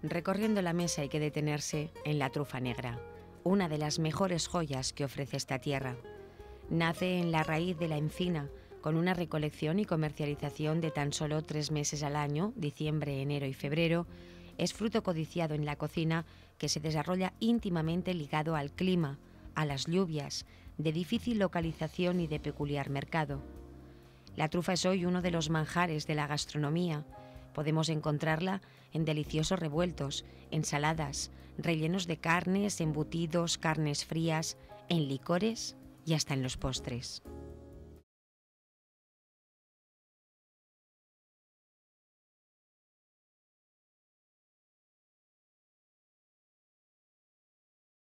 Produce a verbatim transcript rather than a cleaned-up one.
Recorriendo la mesa hay que detenerse en la trufa negra, una de las mejores joyas que ofrece esta tierra. Nace en la raíz de la encina, con una recolección y comercialización de tan solo tres meses al año, diciembre, enero y febrero. Es fruto codiciado en la cocina que se desarrolla íntimamente ligado al clima, a las lluvias, de difícil localización y de peculiar mercado. La trufa es hoy uno de los manjares de la gastronomía. Podemos encontrarla en deliciosos revueltos, ensaladas, rellenos de carnes, embutidos, carnes frías, en licores y hasta en los postres.